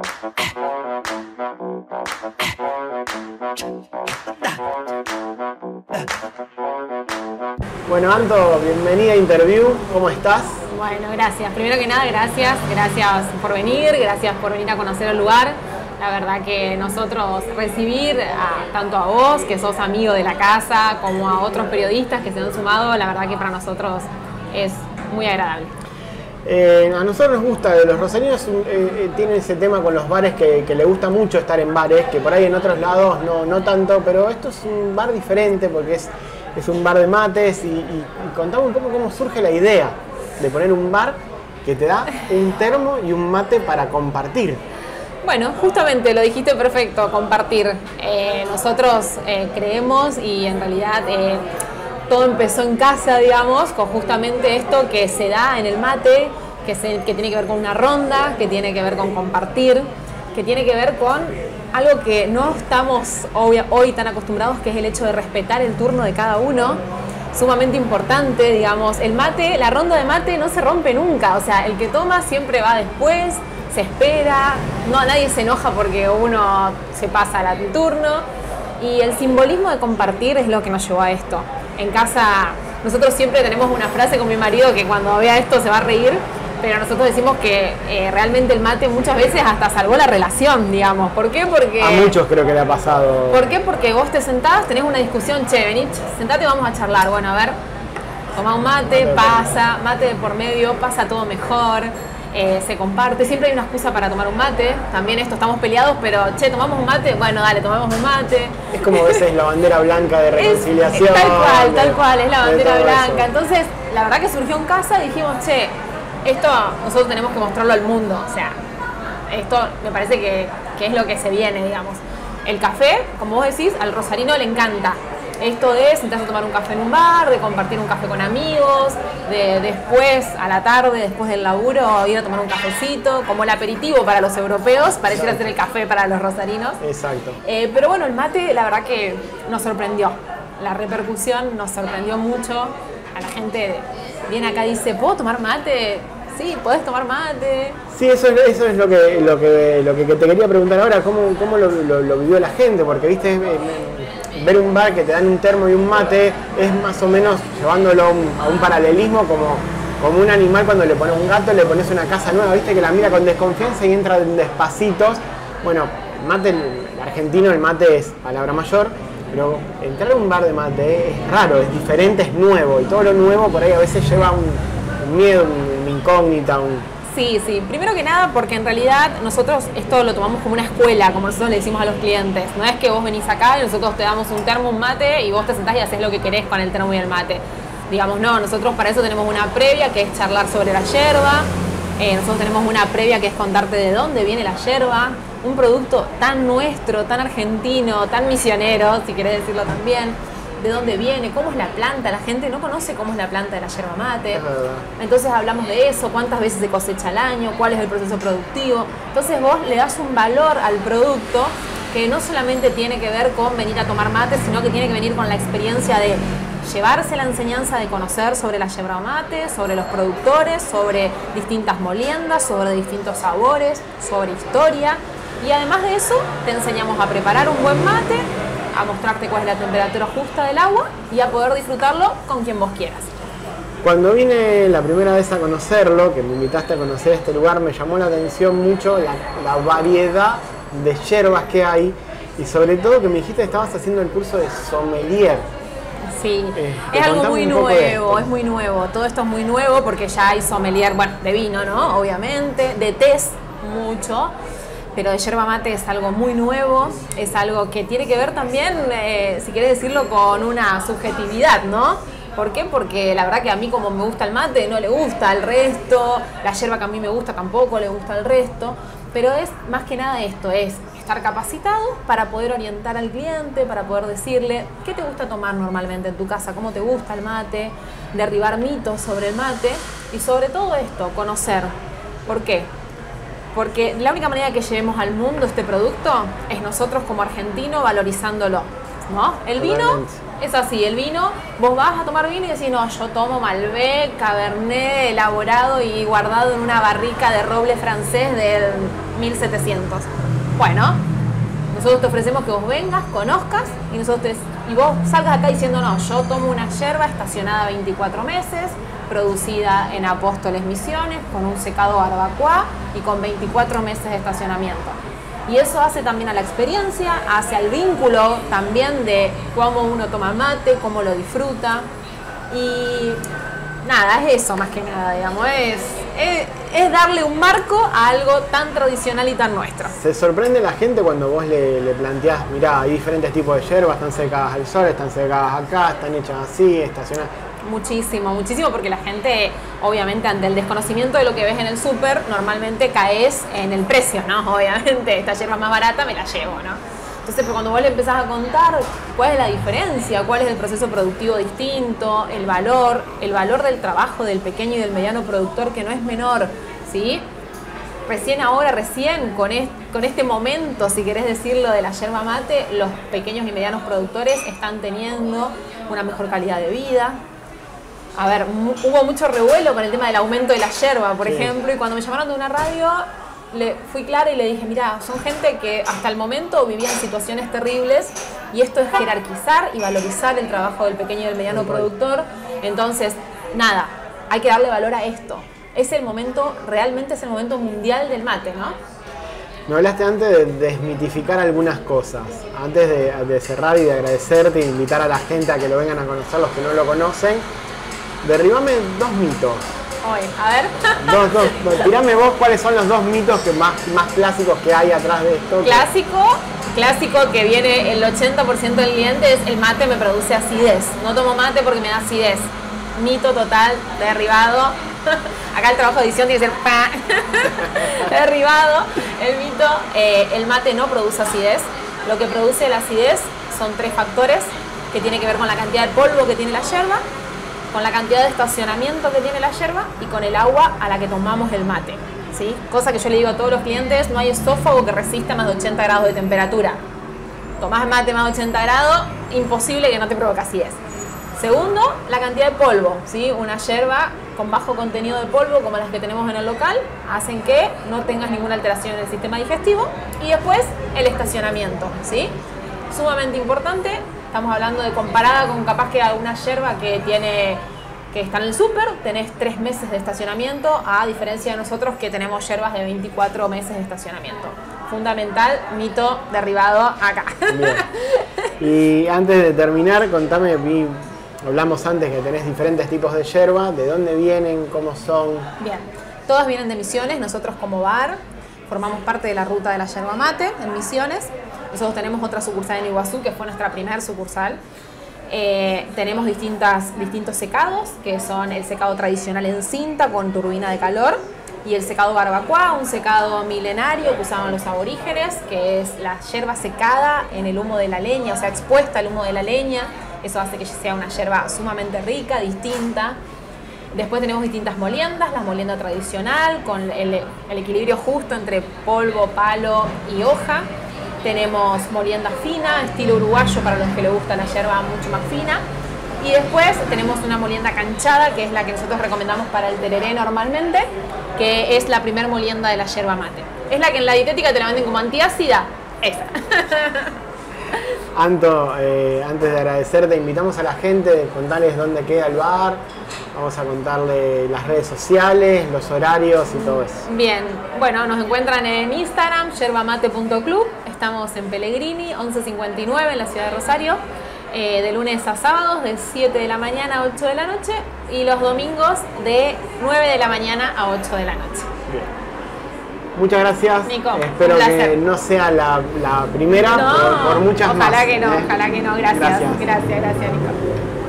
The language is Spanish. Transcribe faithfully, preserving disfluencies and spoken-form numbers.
Bueno, Anto, bienvenida a Interview, ¿cómo estás? Bueno, gracias. Primero que nada, gracias. Gracias por venir, gracias por venir a conocer el lugar. La verdad que nosotros recibir a, tanto a vos, que sos amigo de la casa, como a otros periodistas que se han sumado, la verdad que para nosotros es muy agradable. Eh, a nosotros nos gusta, los rosarinos eh, tienen ese tema con los bares que, que les gusta mucho estar en bares, que por ahí en otros lados no, no tanto, pero esto es un bar diferente porque es, es un bar de mates y, y, y contame un poco cómo surge la idea de poner un bar que te da un termo y un mate para compartir. Bueno, justamente lo dijiste perfecto, compartir. Eh, nosotros eh, creemos y en realidad eh, todo empezó en casa, digamos, con justamente esto que se da en el mate, que, se, que tiene que ver con una ronda, que tiene que ver con compartir, que tiene que ver con algo que no estamos hoy, hoy tan acostumbrados, que es el hecho de respetar el turno de cada uno. Sumamente importante, digamos, el mate, la ronda de mate no se rompe nunca, o sea, el que toma siempre va después, se espera, no, nadie se enoja porque uno se pasa al turno, y el simbolismo de compartir es lo que nos llevó a esto. En casa nosotros siempre tenemos una frase con mi marido que cuando vea esto se va a reír, pero nosotros decimos que eh, realmente el mate muchas veces hasta salvó la relación, digamos. ¿Por qué? Porque... A muchos creo que le ha pasado. ¿Por qué? Porque vos te sentás, tenés una discusión, che, vení, sentate y vamos a charlar. Bueno, a ver, toma un mate, pasa, mate de por medio, pasa todo mejor. Eh, se comparte, siempre hay una excusa para tomar un mate. También esto, estamos peleados, pero che, ¿tomamos un mate? Bueno, dale, tomamos un mate. Es como a veces la bandera blanca de reconciliación. Es, tal cual, de, tal cual, es la bandera blanca. Eso. Entonces, la verdad que surgió en casa y dijimos, che, esto nosotros tenemos que mostrarlo al mundo. O sea, esto me parece que, que es lo que se viene, digamos. El café, como vos decís, al rosarino le encanta. Esto de sentarse a tomar un café en un bar, de compartir un café con amigos, de después, a la tarde, después del laburo, ir a tomar un cafecito, como el aperitivo para los europeos, pareciera Exacto. ser el café para los rosarinos. Exacto. Eh, pero bueno, el mate, la verdad que nos sorprendió. La repercusión nos sorprendió mucho. A la gente viene acá y dice, ¿puedo tomar mate? Sí, podés tomar mate. Sí, eso es, eso es lo que lo que lo que te quería preguntar ahora, cómo, cómo lo, lo, lo vivió la gente, porque viste, ver un bar que te dan un termo y un mate es más o menos llevándolo a un, a un paralelismo como, como un animal cuando le pones un gato, le pones una casa nueva, viste que la mira con desconfianza y entra despacitos. Bueno, el mate, el argentino, el mate es palabra mayor, pero entrar a un bar de mate es raro, es diferente, es nuevo, y todo lo nuevo por ahí a veces lleva un, un miedo, un, una incógnita, un... Sí, sí. Primero que nada porque en realidad nosotros esto lo tomamos como una escuela, como nosotros le decimos a los clientes. No es que vos venís acá y nosotros te damos un termo, un mate y vos te sentás y haces lo que querés con el termo y el mate. Digamos, no, nosotros para eso tenemos una previa que es charlar sobre la yerba. Eh, nosotros tenemos una previa que es contarte de dónde viene la yerba. Un producto tan nuestro, tan argentino, tan misionero, si querés decirlo también. De dónde viene, cómo es la planta, la gente no conoce cómo es la planta de la yerba mate, entonces hablamos de eso, cuántas veces se cosecha al año, cuál es el proceso productivo, entonces vos le das un valor al producto que no solamente tiene que ver con venir a tomar mate, sino que tiene que venir con la experiencia de llevarse la enseñanza de conocer sobre la yerba mate, sobre los productores, sobre distintas moliendas, sobre distintos sabores, sobre historia, y además de eso te enseñamos a preparar un buen mate, a mostrarte cuál es la temperatura justa del agua y a poder disfrutarlo con quien vos quieras. Cuando vine la primera vez a conocerlo, que me invitaste a conocer este lugar, me llamó la atención mucho la, la variedad de yerbas que hay y sobre todo que me dijiste que estabas haciendo el curso de sommelier. Sí, eh, es algo muy nuevo, es muy nuevo. Todo esto es muy nuevo porque ya hay sommelier, bueno, de vino, ¿no? Obviamente, de tés, mucho. Pero de yerba mate es algo muy nuevo, es algo que tiene que ver también, eh, si querés decirlo, con una subjetividad, ¿no? ¿Por qué? Porque la verdad que a mí como me gusta el mate, no le gusta al resto, la yerba que a mí me gusta tampoco le gusta al resto, pero es más que nada esto, es estar capacitados para poder orientar al cliente, para poder decirle qué te gusta tomar normalmente en tu casa, cómo te gusta el mate, derribar mitos sobre el mate y sobre todo esto, conocer. ¿Por qué? Porque la única manera que llevemos al mundo este producto es nosotros como argentinos valorizándolo, ¿no? El vino es así, el vino, vos vas a tomar vino y decís, no, yo tomo Malbec, Cabernet, elaborado y guardado en una barrica de roble francés del mil setecientos. Bueno, nosotros te ofrecemos que vos vengas, conozcas y, nosotros te, y vos salgas acá diciendo, no, yo tomo una yerba estacionada veinticuatro meses, producida en Apóstoles Misiones, con un secado barbacoa y con veinticuatro meses de estacionamiento. Y eso hace también a la experiencia, hace al vínculo también de cómo uno toma mate, cómo lo disfruta. Y nada, es eso más que nada, digamos, es, es, es darle un marco a algo tan tradicional y tan nuestro. ¿Se sorprende la gente cuando vos le, le planteás, mirá, hay diferentes tipos de hierbas, están secadas al sol, están secadas acá, están hechas así, estacionadas? Muchísimo, muchísimo, porque la gente, obviamente, ante el desconocimiento de lo que ves en el súper, normalmente caes en el precio, ¿no? Obviamente, esta yerba más barata me la llevo, ¿no? Entonces, pero cuando vos le empezás a contar cuál es la diferencia, cuál es el proceso productivo distinto, el valor, el valor del trabajo del pequeño y del mediano productor, que no es menor, ¿sí? Recién ahora, recién, con, es, con este momento, si querés decirlo, de la yerba mate, los pequeños y medianos productores están teniendo una mejor calidad de vida. A ver, hubo mucho revuelo con el tema del aumento de la yerba, por sí. ejemplo, y cuando me llamaron de una radio, le fui clara y le dije, mirá, son gente que hasta el momento vivía en situaciones terribles y esto es jerarquizar y valorizar el trabajo del pequeño y del mediano sí, productor. Entonces, nada, hay que darle valor a esto. Es el momento, realmente es el momento mundial del mate, ¿no? Me hablaste antes de desmitificar algunas cosas. Antes de, de cerrar y de agradecerte e invitar a la gente a que lo vengan a conocer, los que no lo conocen, derribame dos mitos. Oye, a ver. Dos, dos, dos. Tirame vos cuáles son los dos mitos que más, más clásicos que hay atrás de esto. Clásico, clásico que viene el ochenta por ciento del cliente es el mate me produce acidez. No tomo mate porque me da acidez. Mito total, derribado. Acá el trabajo de edición tiene que ser pa. Derribado. El mito, eh, el mate no produce acidez. Lo que produce la acidez son tres factores que tiene que ver con la cantidad de polvo que tiene la yerba, con la cantidad de estacionamiento que tiene la yerba y con el agua a la que tomamos el mate, ¿sí? Cosa que yo le digo a todos los clientes, no hay esófago que resista más de ochenta grados de temperatura. Tomás mate más de ochenta grados, imposible que no te provoque acidez. Segundo, la cantidad de polvo, ¿sí? Una yerba con bajo contenido de polvo, como las que tenemos en el local, hacen que no tengas ninguna alteración en el sistema digestivo. Y después, el estacionamiento, ¿sí? Sumamente importante. Estamos hablando de comparada con capaz que alguna yerba que tiene que está en el súper, tenés tres meses de estacionamiento, a diferencia de nosotros que tenemos yerbas de veinticuatro meses de estacionamiento. Fundamental, mito derribado acá. Bien. Y antes de terminar, contame, vi, hablamos antes que tenés diferentes tipos de yerba, ¿de dónde vienen, cómo son? Bien, todas vienen de Misiones, nosotros como bar formamos parte de la ruta de la yerba mate en Misiones. Nosotros tenemos otra sucursal en Iguazú, que fue nuestra primer sucursal. Eh, tenemos distintas, distintos secados, que son el secado tradicional en cinta con turbina de calor y el secado barbacoa, un secado milenario que usaban los aborígenes, que es la yerba secada en el humo de la leña, o sea, expuesta al humo de la leña. Eso hace que sea una yerba sumamente rica, distinta. Después tenemos distintas moliendas, la molienda tradicional, con el, el equilibrio justo entre polvo, palo y hoja. Tenemos molienda fina, estilo uruguayo para los que les gusta la yerba mucho más fina. Y después tenemos una molienda canchada, que es la que nosotros recomendamos para el tereré normalmente, que es la primer molienda de la yerba mate. Es la que en la dietética te la venden como antiácida, esa. Anto, eh, antes de agradecerte, invitamos a la gente, contarles dónde queda el bar, vamos a contarle las redes sociales, los horarios y todo eso. Bien, bueno, nos encuentran en Instagram, yerbamate punto club, estamos en Pellegrini, once cincuenta y nueve en la ciudad de Rosario, eh, de lunes a sábados de siete de la mañana a ocho de la noche y los domingos de nueve de la mañana a ocho de la noche. Bien. Muchas gracias. Nico, espero que no sea la, la primera, no, por, por muchas ojalá más. que no, ¿eh? ojalá que no. Gracias, Gracias, gracias, gracias Nico.